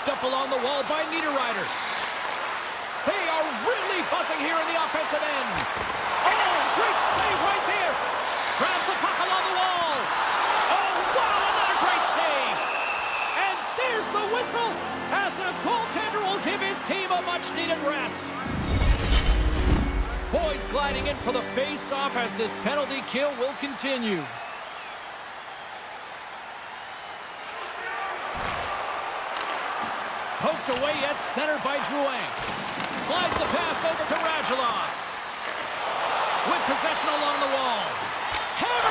Picked up along the wall by Niederreiter. They are really buzzing here in the offensive end. Oh, great save right there. Grabs the puck along the wall. Oh, wow, another great save. And there's the whistle as the goaltender will give his team a much-needed rest. Boyd's gliding in for the face-off as this penalty kill will continue. Poked away at center by Drouin. Slides the pass over to Radulov. With possession along the wall. Hammer